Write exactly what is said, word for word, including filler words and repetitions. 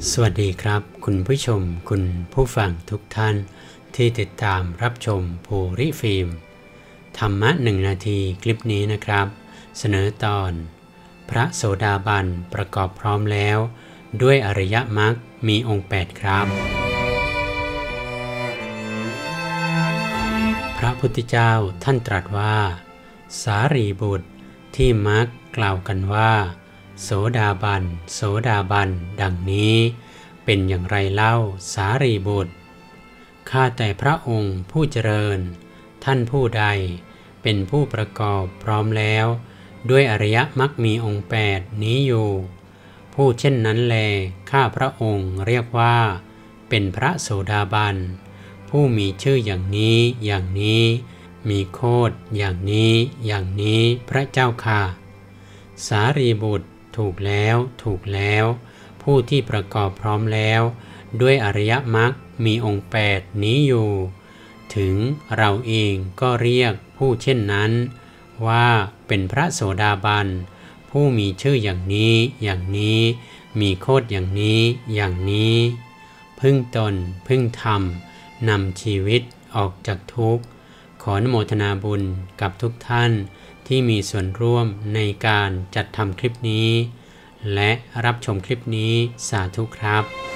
สวัสดีครับคุณผู้ชมคุณผู้ฟังทุกท่านที่ติดตามรับชมภูริฟิล์มธรรมะหนึ่งนาทีคลิปนี้นะครับเสนอตอนพระโสดาบันประกอบพร้อมแล้วด้วยอริยมรรคมีองค์แปดครับพระพุทธเจ้าท่านตรัสว่าสารีบุตรที่มักกล่าวกันว่าโสดาบันโสดาบันดังนี้เป็นอย่างไรเล่าสารีบุตรข้าแต่พระองค์ผู้เจริญท่านผู้ใดเป็นผู้ประกอบพร้อมแล้วด้วยอริยมรรคมีองค์แปดนี้อยู่ผู้เช่นนั้นแลข้าพระองค์เรียกว่าเป็นพระโสดาบันผู้มีชื่ออย่างนี้อย่างนี้มีโคดอย่างนี้อย่างนี้พระเจ้าค่ะสารีบุตรถูกแล้วถูกแล้วผู้ที่ประกอบพร้อมแล้วด้วยอริยมรรคมีองค์แปดนี้อยู่ถึงเราเองก็เรียกผู้เช่นนั้นว่าเป็นพระโสดาบันผู้มีชื่ออย่างนี้อย่างนี้มีโคดอย่างนี้อย่างนี้พึ่งตนพึ่งธรรมนำชีวิตออกจากทุกข์ขออนุโมทนาบุญกับทุกท่านที่มีส่วนร่วมในการจัดทำคลิปนี้และรับชมคลิปนี้สาธุครับ